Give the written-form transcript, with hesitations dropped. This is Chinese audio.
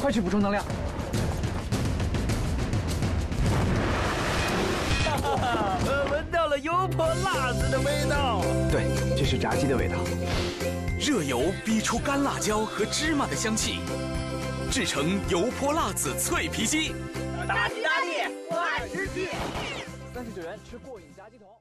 快去补充能量。 闻到了油泼辣子的味道。 对，这是炸鸡的味道。 热油逼出干辣椒和芝麻的香气，制成油泼辣子脆皮鸡。 大吉大利，我爱吃鸡。 39元吃过瘾炸鸡桶。